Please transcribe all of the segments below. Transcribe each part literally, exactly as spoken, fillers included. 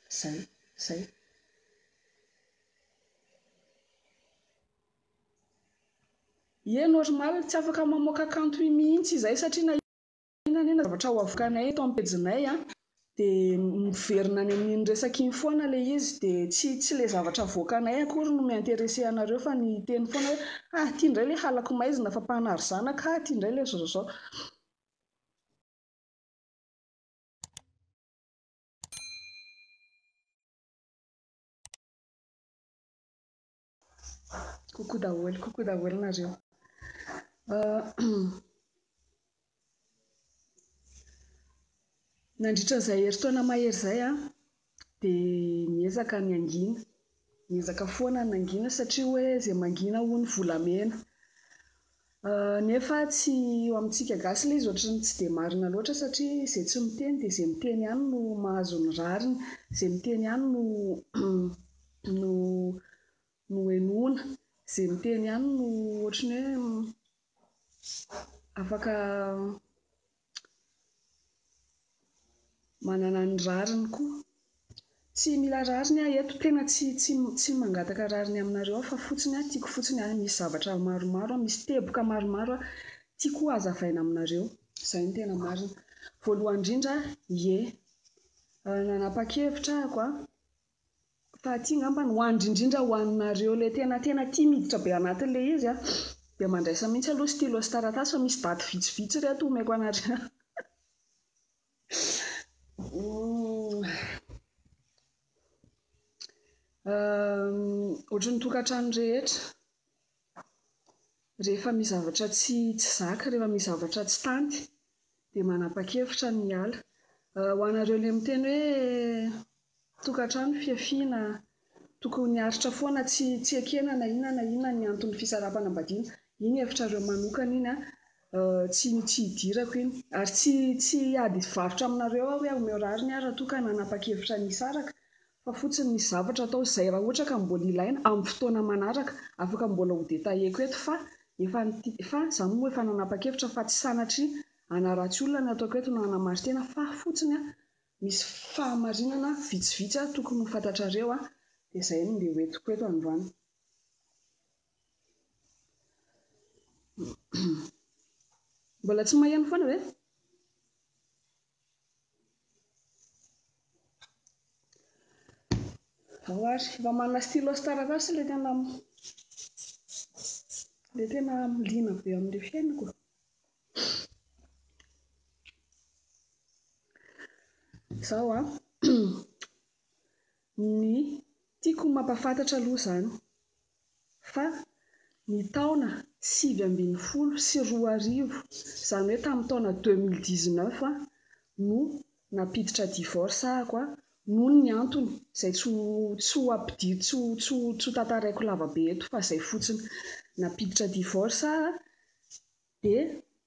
zay zay ie normal tsy afaka mamoaka kanto mihitsy izay satria na inona na zavatra ho avokanay eto amin'ny pejinay a dia miverina any amin'iny resaka iny foana ilay izy dia tsy tsy ilay zavatra avoakanay akory no miinteresse anareo fa ny teny foana hoe ah ity indray ilay halako maizina fa mpahnary zanaka ah ity indray ilay zao zao kokoa daholo kokoa daholo nareo nandritra izay herintaona mahery izay a dia miezaka ny angina miezaka foana ny angina satria hoe izay mangina hono volamena nefa tsy eo amintsika gasy ilay izy ohatran'ny tsy dia marina loatra satria izay tsy miteny dia izay miteny ihany no mahazo ny rariny, izay miteny ihany no no no henoina, izay miteny ihany no ohatrany hoe afaka manana ny rariny koa. Tsy mila rariny aho eto, tena tsy tsy tsy mangataka rariny aminareo fa fotsiny a tiako fotsiny a misy zavatra maromaro, misy teboka maromaro a tiako hazavaina aminareo, izay no tena marina. Voalohany indrindra, ie nanapa-kevitra ahako a fa aty ngamba ho indrindra ho anareo ilay tena tena tia miditra be anatin'ilay izy a dia mandraisa mihitsy aloha stylo sy taratasy fa misy daty vitsivitsy reto omeko anareo. Ohatran'ny tokantrano rehetra rehefa misy zavatra tsy tsy zaka, rehefa misy zavatra tsy tanty dia manapa-kevitra ny hiala. Ho anareo ilay miteny hoe tokantrano fiafiana tokony hiaritra foana tsy tsy ekena na inona na inona ny antony fisarahanam-badiana, iny hevitrareo manokana iny a tsy tsy hidirako iny ary tsy tsy ady varotra aminareo aho hoe omeo rariny aho raha toa ka nanapa-kevitra nisaraka fa fotsiny misy zavatra atao izay raha ohatra ka mbola ilaina amin'ny fotoana manaraka afaka mbola ho détaillé-ko eto fa efa fa izaho moa efa nanapa-kevitra fa tsy sanatria hanaratsy olona ny ataoko eto na hanamary tena fa fotsiny a misy fahamarinana vitsivitsy a tokony ho fantatrareo a dia izay no ilay hoentiko eto androany. Mbola tsy maheno foana ve? Ao ary, efa manana stylo sy taratasy ilay tena ilay tena liana be amin'ilay fiainako. Izao a ny tiako mampafantatra aloha izany fa ny taona sivy ambin'ny folo sy roa arivo, izany hoe tamin'ny taona deux mille dix-neuf a no nampiditra divorce ahako a noho ny antony izay tsy tsy ho ampidiriko tsy tsy ho tantaraiko lavabe eto fa izay fotsiny. Nampiditra divorce aho dia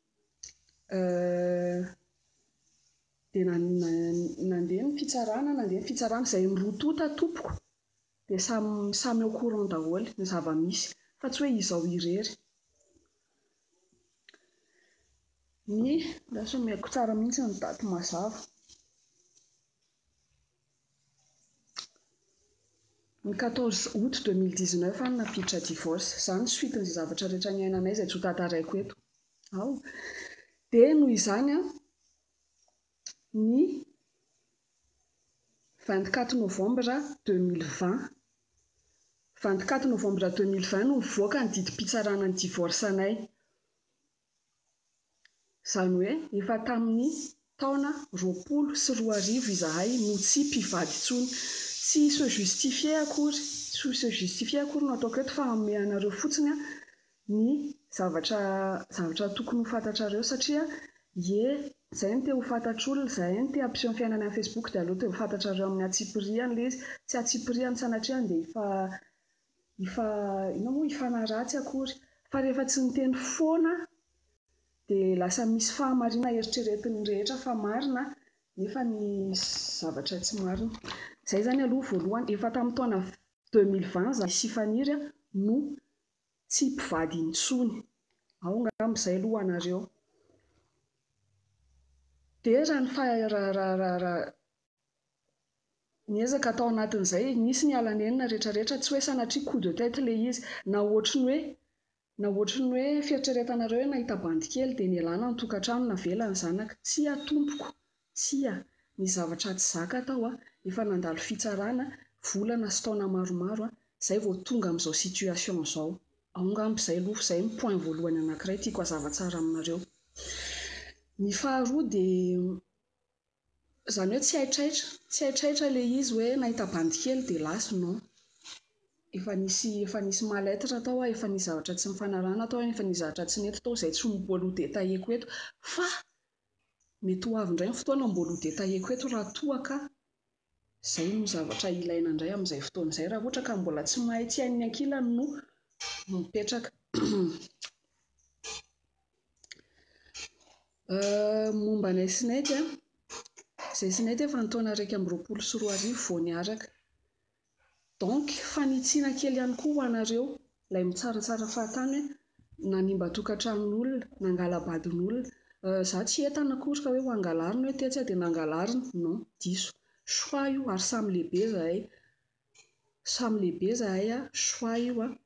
dia nandeha ny fitsarana nandeha ny fitsarana izay ny roa tota tompoko dia samy samy au courant daholo ny zava-misy fa tsy hoe izao irery. Ny lasa omeko tsara mihitsy ny daty mazava. Ny quatorze août deux mille dix-neuf no nampiditra divorce, izany suite-n'izay zavatra rehetra niainanay izay tsy ho tantaraiko eto. Ao dia noho izany a ny vingt-quatre novembre deux mille vingt vingt-quatre novembre deux mille vingt no nivoaka ny didim-pitsarana ny divorce anay. Izany hoe efa tamin'ny taona roapolo sy roa arivo izahay no tsy mpivady intsony, tsy se justifier akory tsy se justifier akory no ataoko eto fa hanome anareo fotsiny a ny zavatra zavatra tokony ho fantatrareo satria ie izay no te ho fantatr'olona, izay no te hampiseho ny fiainana amin'ny Facebook dia aleo te ho fantatrareo amin'ny atsipiriany ilay izy, tsy atsipiriany sanatria dia efa efa inona moa hifanaratsy akory fa rehefa tsy miteny foana dia lasa misy fahamarinana eritreretin'ny rehetra fa marina nefa ny zavatra tsy marina. Izay izany aloha voalohany, efa tamin'ny taona deux mille vingt izahay sy faniry no tsy mpivady intsony. Ao ngamba izay aloha anareo. Dia raha ny fa raha raha raha niezaka atao anatin'izay nisy ny alanenina rehetrarehetra tsy hoe sanatria coup de tête ilay izy na ohatry ny hoe na ohatry ny hoe fieritreretanareo hoe nahita bandy kely dia nialana ny tokantrano navela ny zanaka tsy a tompoko tsy a ny zavatra tsy zaka tao a efa nandalo fitsarana volana sy taona maromaro a izay vao tonga amin'izao situation izao aongambo izay aloha izay ny point voalohany anankiray tiako hazava tsara aminareo. Ny faharoa dia izany hoe tsy aitraitra tsy aitraitra ilay izy hoe nahita bandy kely dia lasy non efa nisy efa nisy mal-être tao efa nisy zavatra tsy mifanarahana tao efa nisy zavatra tsy nety tao izay tsy mboaloha dia taheko eto fa mety ho avy indray ny fotoana mboaloha dia taheko eto raha toa ka izay no zavatra ilaina indray amin'izay fotoana izay raha ohatra ka mbola tsy mahay tsy hain'ny ankilany no mipetraka. Momba anay Sinety a izay Sinety efa ny taona iraika amby roapolo sy roa arivo vao niaraka donc fanitsiana kely ihany koa ho anareo ilay mitsaratsara fahatany nanimba tokantranon'olona nangalabadin'olona za tsy entana akory ka hoe ho angalarina hoe tetsy dia nangalarina non diso choix io ary samy lehibe zahay samy lehibe zahay a choix io a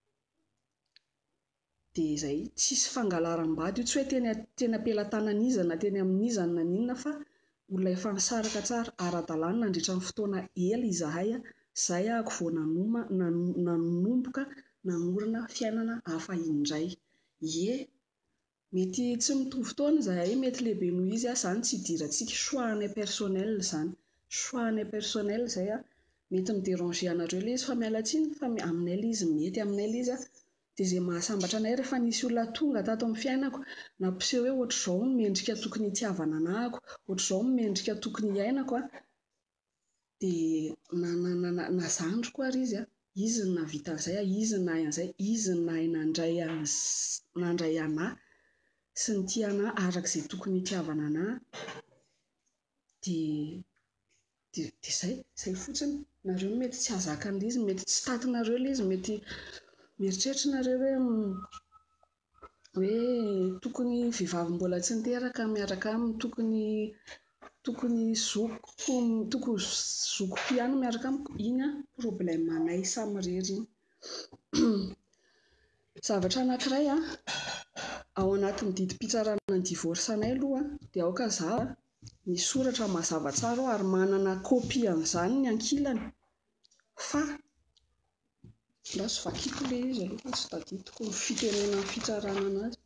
dia izay tsisy fangalaram-bady io tsy hoe teny teny ampelatanan'izana teny amin'izana na ninona fa olona efa nisaraka tsara ara-dalàna nandritra ny fotoana ela izahay a izay ahako vao nanoma nanomboka nanorina fiainana hafa indray ie mety tsy mitovy taona izahay mety lehibe noho izy a izany tsy idirantsika choix anay personnel izany choix anay personnel izay a mety midéranger anareo ilay izy fa miala tsiny fa aminay ilay izy mety aminay ilay izy a dia izay mahasambatra anay rehefa nisy olona tonga tato amin'ny fiainako nampiseho hoe ohatr'izao ny mendrika tokony hitiavana anahako ohatr'izao ny mendrika tokony hiainako a dia nazandroko ary izy a izy ny nahavita an'izay a izy ny nahay an'izay izy ny nahay nandray nandray anahy sy ny tia anahy arak'izay tokony hitiavana anahy dia dia izay izay fotsiny nareo mety tsy hazaka an'ilay izy mety tsy tatinareo ilay izy mety mieritreritrareo hoe hoe tokony vehivavy mbola tsy niteraka miaraka aminy tokony tokony zokiko tokony zokiko ihany miaraka amiko iny a problème anay samy rery iny. Zavatra anankiray a ao anatin'ny didim-pitsarana ny divorce anay aloha dia aoka izaho misy soratra mazava tsara aho ary manana copie an'izany ny ankilany fa lasa vakiako ilay izy aloha fa tsy tadidiko ny fitenenana ny fitsarana anazy.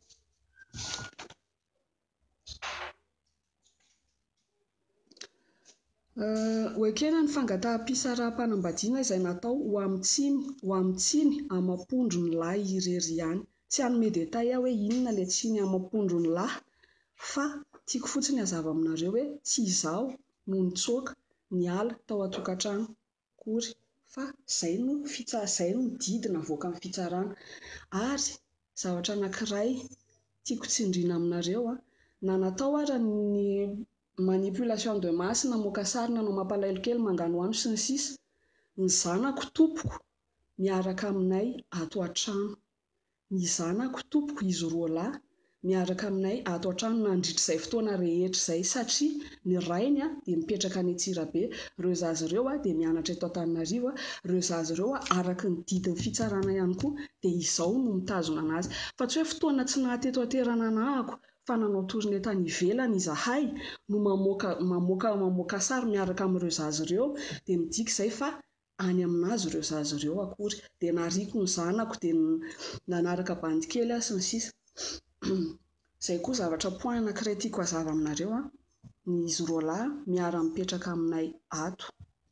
Hoekena ny fangataham-pisaraha-panambadiana izay natao ho amintsiny ho amintsiny amam-pondro ny lahy irery ihany tsy hanome détail aho hoe inona ilay tsiny amam-pondro ny lahy fa tiako fotsiny hazava aminareo hoe tsy izaho no nitsoaka niala tao an-tokantrano akory fa izay no fitsarana izay no didy navoaka amin'ny fitsarana ary zavatra anankiray tiako tsindriana aminareo a na natao ara ny manipulation de masse namoaka sary nanao mampalahelo kely mangano hano sy ny sisa ny zanako tompoko miaraka aminay ato an-trano ny zanako tompoko izy roa lahy miaraka aminay ato an-trano nandritra izay fotoana rehetra izay satria ny rainy a dia mipetraka any Antsirabe ireo zaza ireo a dia mianatra eto Antananarivo a ireo zaza ireo a araka ny didin'ny fitsarana ihany koa dia izao no mitazona anazy fa tsy hoe fotoana tsy nahateto an-toerana anahako fa nanao tournée tany ivelany izahay no mamoaka mamoaka mamoaka sary miaraka amin'ireo zaza ireo dia midika izay fa any aminazy ireo zaza ireo akory dia nariako ny zanako dia nanaraka bandy kely sy ny sisa. Izay koa zavatra point anankiray tiako hazava aminareo a ny izy roa lahy miara-mipetraka aminay ato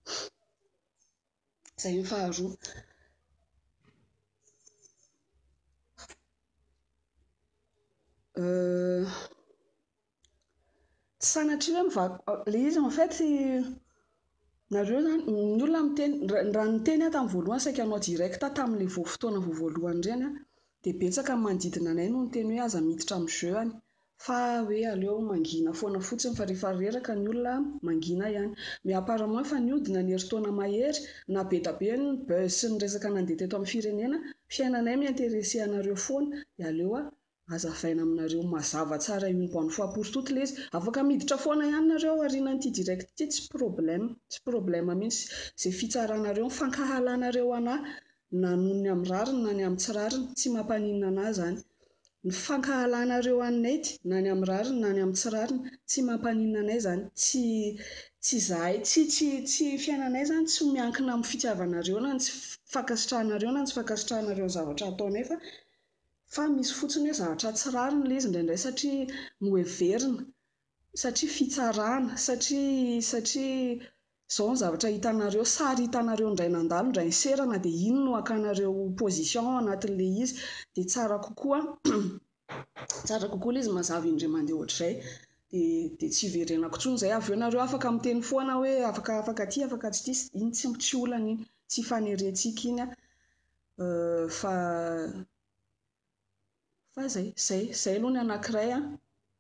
izay ny faharoa. Tsy sanatria hoe mivako ilay izy en fait nareo zany ny olona miteny raha niteny aho tamin'ny voalohany saika hanao direct tamin'ilay vao fotoana vao voalohany ireny a dia betsaka ny manodidina anay no niteny hoe aza miditra amin'ny jeu any fa hoe aleo mangina foana fotsiny fa rehefa reraka ny olona mangina ihany mais apparemment efa niodina ny herintaona mahery na be da be ny buzz sy ny resaka nandeha teto amin'ny firenena fiainanay mi-intéresser anareo foana dia aleo a azavaina aminareo mazava tsara io mbo ny fahaporitoto le izy afaka miditra foana ihany nareo aorianan'ity direct ity tsy problème tsy problème mihitsy izay fitsaranareo fankahalanareo anahy na noho ny amin'ny rariny na ny amin'ny tsy rariny tsy mampaninona anahy zany ny fankahalanareo anay ity na ny amin'ny rariny na ny amin'ny tsy rariny tsy mampaninona anay zany tsy tsy zahay tsy tsy tsy fiainanay zany tsy miankina amin'ny fitiavanareo na tsy fankasitrahanareo na tsy fankasitrahanareo zavatra ataonay fa fa misy fotsiny hoe zavatra tsy rariny ilay izy indraindray satria noheverina satria fitsarana satria satria izao ny zavatra hitanareo sary hitanareo indray nandalo indray niserana dia iny no akanareo position anatin'ilay izy dia tsara kokoa tsara kokoa ilay izy mazava indray mandeha ohatr'izay dia dia tsy hiverenako intsony izay avy eo nareo afaka miteny foana hoe afaka afaka aty afaka tsy ity iny tsy tsy olana iny tsy fanerentsika iny fa fa zay zay zay aloha ny anankiray a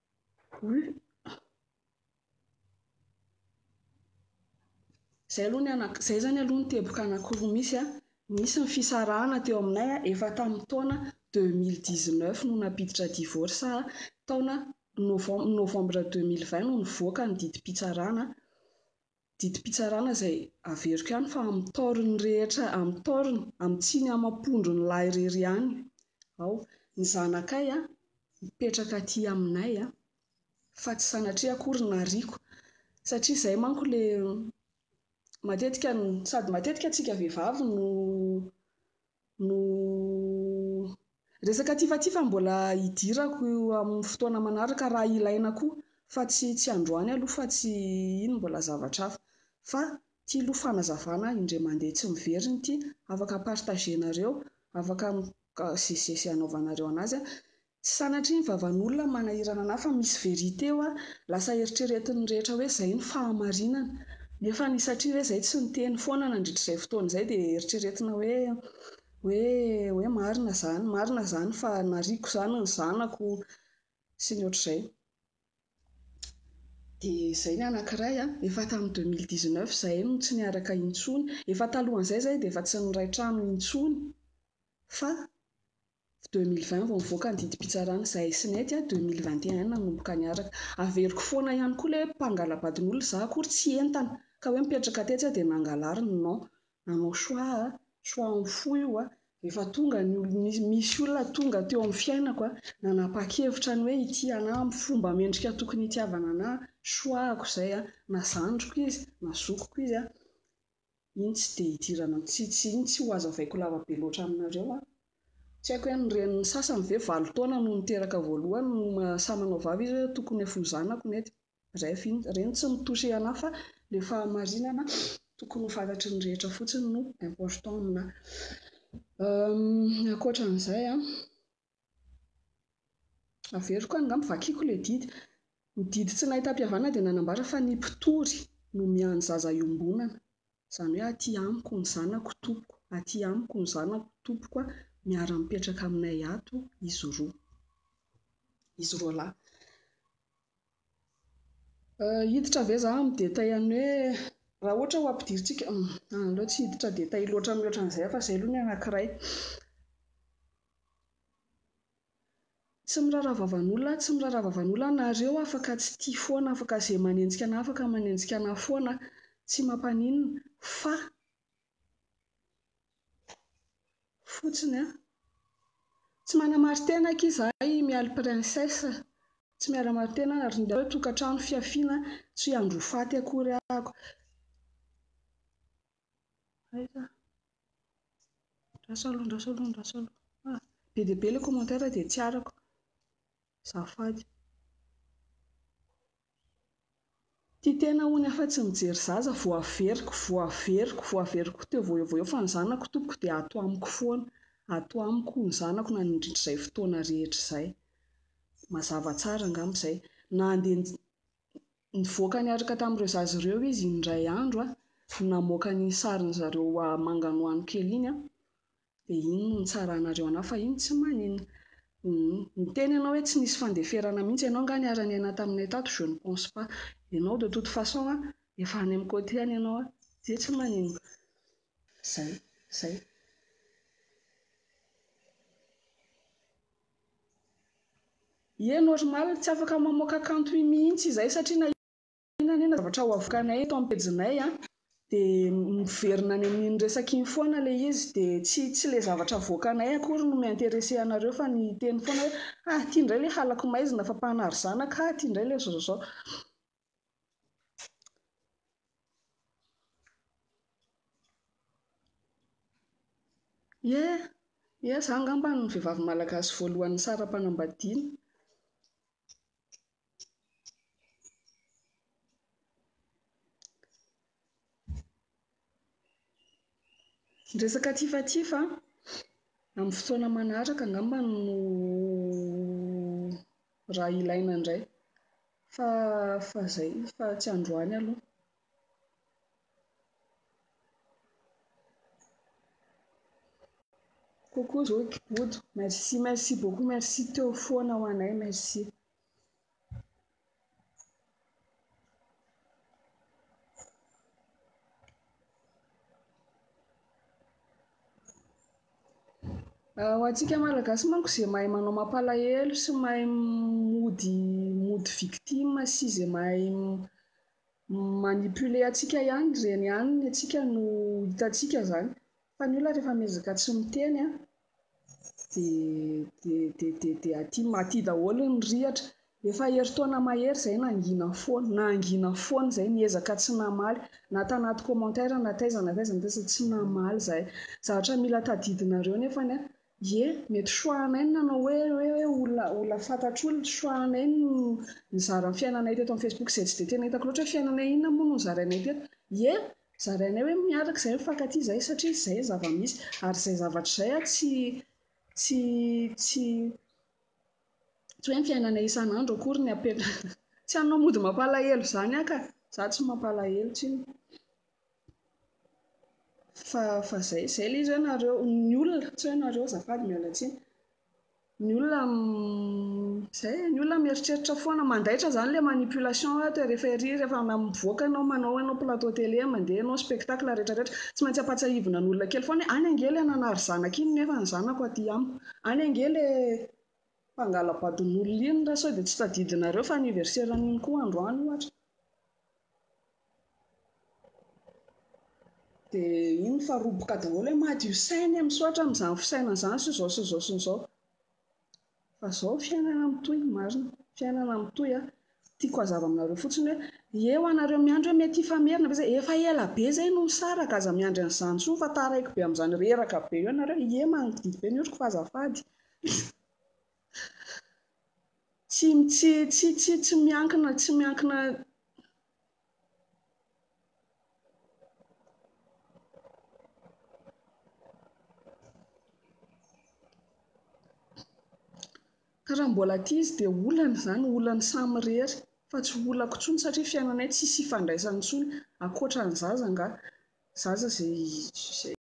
zay aloha ny anak zay zany aloha ny teboka anankiroa misy a misy ny fisarahana teo aminay a efa tamin'ny taona deux mille dix-neuf no nampiditra divorce taona novembre deux mille vingt no nivoaka ny didim-pitsarana didim-pitsarana izay averiko ihany fa amin'ny taoriny rehetra amin'ny taoriny amin'ny tsiny amam-pondro ny lahy irery ihany ao ny zanakay a mipetraka aty aminay a fa tsy sanatria akory nariako satria izay manko le matetika sady matetika antsika vehivavy no no resaka tifatifany mbola hidirako amin'ny fotoana manaraka raha ilaina koa fa tsy tsy androany aloha fa tsy ino mbola zavatra hafa fa tia aloha fanazavana indray mandeha tsy miveriny ity afaka partagenareo afaka zezay anaovanareo anazy a tsy sanatria ny vavan'olona manahirana anahy fa misy verité eo a lasa eritreretin'ny rehetra hoe izay ny fahamarinana nefa ny satria hoe izay tsy niteny foana nandritrizay fotoana izay dia eritreretina hoe hoe hoe marina zany marina zany fa nariako zany ny zanako sy ny ohatr'izay dia izay ny anankiray a efa tamin'ny deux mille dix-neuf izay no tsy niaraka intsony efa talohan'izay izay dia efa tsy niray trano intsony fa deux mille vingt vao nivoaka ny didim-pitsarana izahay sy nety a deux mille vingt et un nanomboka niaraka averiko foana ihany koa ilay mpangalam-badin'olona za akory tsy entana ka hoe mipetraka tetsy a dia nangalarina non nanao choix a choix mifoha io a efa tonga misy olona tonga teo amin'ny fiainako a nanapa-kevitra ny hoe ity anahy amin'ny fomba mendrika tokony hitiavana anahy choix-ako izay a na zandriko izy na zokiko izy a iny tsy dia hidirana tsy tsy iny tsy ho hazavaiko lava be loatra aminareo a tsy haiko hoe ny renin'ny sasany ve valo taona no niteraka voalohany no samy manao vavy izy hoe tokony ho zanako mety bref iny ireny tsy mitosy anahy fa ilay fahamarinana tokony ho fantatry ny rehetra fotsiny no important aminahy ankoatran'izay a averiko angamba vakiako ilay didy ny didy tsy nahita-piavana dia nanambara fa ny mpitory no mihaino zaza iombonana izany hoe aty amiko ny zanako tompoko aty amiko ny zanako tompoko a miara-mipetraka aminay ato izy roa izy roa lahy hiditra ve za amin'ny détail any hoe raha ohatra ho ampidiritsika aleo tsy hiditra détail loatra mihoatra an'izay fa izay aloha ny anankiray tsy mirara vavan'olona tsy mirara vavan'olona nareo afaka tsy tia foana afaka izay manenjika anahy afaka manenjika anahy foana tsy mampaninona fa fotsiny a tsy manamary-tena aky izahay mialy princesse tsy miala mari-tena ary hoe tokantrano fiafiana tsy androfaty akory ahako aiza ndraso aloha ndraso aloha ndraso aloha be dia be ilay commentaire dia tsy arako zafady tia tena hono afa tsy mijery zaza voaveriko voaveriko voaveriko teo voeo eo fa ny zanako tompoko dia ato amiko foana ato amiko ny zanako na nindritrizay fotoana rehetra izay mazava tsara angamba izay na andeha nivoaka niaraka tamin'ireo zaza ireo izy indray andro a namoaka ny sariny zareo manganoano kely iny a dia iny no nitsaranareo anahy fa iny tsy maninona ny teny ianao hoe tsy nisy fandeferana mihitsy ianao nga niara niaina taminay tato je ne pense pas ianao de toute façon a efa any amin'ny côté any ianao a dia tsy maninona zay zay Ie normal tsy afaka mamoaka kanto mihitsy izay satria na inona na zavatra ho avokanay eto amin'ny pejinay a dia miverina any amin'iny resaka iny foana ilay izy dia tsy tsy ilay zavatra avoakanay akory no mi-intéressé anareo fa ny teny foana hoe ah ity indray ilay halako maizina fa mpahanary zanaka, ah ity indray ilay zao zao zao. Ie, ie izaho angamba ny vehivavy malagasy voalohany saram-panambadiana. Ny resaka tifatifa amin'ny fotoana manaraka angamba no raha ilaina indray fa fa izay fa tsy androany aloha. Kokoa izao kibodo, merci merci beaucoup, merci teo foana ho anay, merci. Ho antsika malagasy manko izay mahay manao mampalahelo sy mahay mody mody victime sy izay mahay manipuler antsika ihany, ireny ihany ny antsika no hitantsika izany. Fa ny olona rehefa miezaka tsy miteny a dia dia dia dia aty aty daholo ny rihatra. Efa herintaona mahery izahay nangiana foana, nangiana foana izahay niezaka tsy namaly na tanaty commentaire na taiza na taiza na taiza tsy namaly izahay. Zavatra mila tadidinareo nefany a ie mety choix-nay no nanao hoe hoe olona olona fantatr'olona, choix-nay no nizara ny fiainanay teto amin'ny Facebook izay tsy dia tena hitako loatra hoe fiainanay inona moa no zarainay teto. Ie zarainay hoe miaraka izahay mifankatia izahay satria izay zava-misy ary izay zavatra izay a tsy tsy tsy tsy hoe ny fiainanay isan'andro akory ny apetraka. Tsy hanao mody mampalahelo izany aho ka, izaho tsy mampalahelo intsony. Fa fa izay izay ilay izy hoe nareo ny olona tsy hoe nareo azafady miala tsiny. Ny olona izay ny olona mieritreritra foana mandaitra izany ilay manipulation rehefa ery rehefa mivoaka ianao manao ianao plateau télé mandeha ianao spectacle rehetrarehetra tsy maintsy hampatsiahivina ny olona kely foana hoe any ange ilay nanary zanaka iny nefa ny zanako aty amiko, any ange ilay mpangalabadon'olona iny sao dia tsy tadidinareo fa anniversaire-n'iny koa androany ohatra. Dia iny fa roboka daholo hoe madio saina misaotra amin'izany fisainana izany sy izao sy izao sy izao. Fa izao fiainana mitohy, marina, fiainana mitohy a. Tiako hazava aminareo fotsiny hoe ie ho anareo miandry hoe mety hifamerina ve izay, efa ela be izay no nisaraka aza miandry an'izany intsony fa taraiky be amin'izany reraka be eo ianareo, ie manodidina be ny otroko fa azafady. Tsy tsy tsy tsy tsy miankina tsy miankina ka raha mbola aty izy dia olana izany, olany samy rery fa tsy olako intsony satria fiainanay tsisy ifandraisana intsony ankoatran'ny zaza angaha, zaza izay